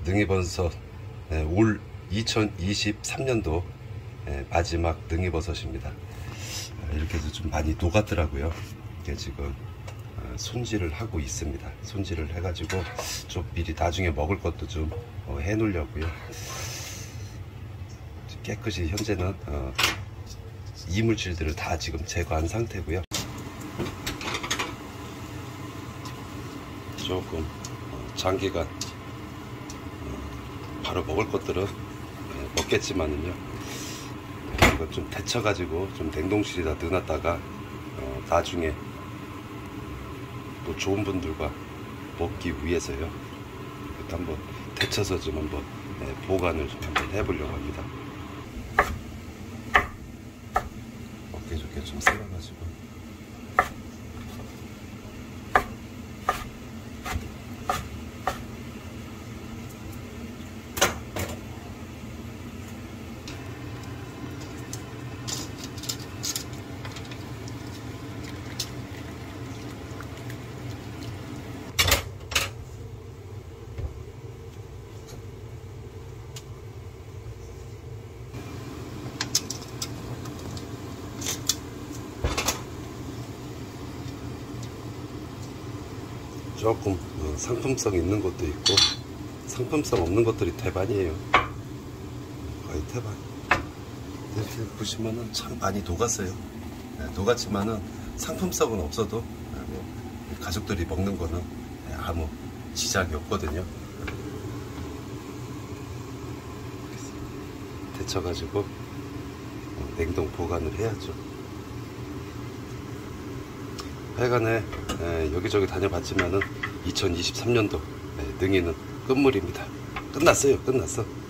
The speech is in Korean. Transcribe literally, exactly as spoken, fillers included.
능이버섯 올 이천이십삼 년도 마지막 능이버섯입니다. 이렇게 해서 좀 많이 녹았더라고요. 이게 지금 손질을 하고 있습니다. 손질을 해가지고 좀 미리 나중에 먹을 것도 좀 해 놓으려고요. 깨끗이 현재는 이물질들을 다 지금 제거한 상태고요. 조금 장기간 바로 먹을 것들은 먹겠지만은요, 이거 좀 데쳐가지고 좀 냉동실에다 넣어놨다가 어, 나중에 또 좋은 분들과 먹기 위해서요, 이것도 한번 데쳐서 좀 한번 보관을 좀 한번 해보려고 합니다. 먹기 좋게 좀 썰어가지고. 조금 상품성 있는 것도 있고 상품성 없는 것들이 대반이에요. 거의 대반. 이렇게 보시면은 참 많이 녹았어요. 네, 녹았지만은 상품성은 없어도 뭐 가족들이 먹는 거는 아무 지장이 없거든요. 데쳐가지고 냉동 보관을 해야죠. 하여간에 에, 여기저기 다녀봤지만은 이천이십삼 년도 에, 능이는 끝물입니다. 끝났어요. 끝났어.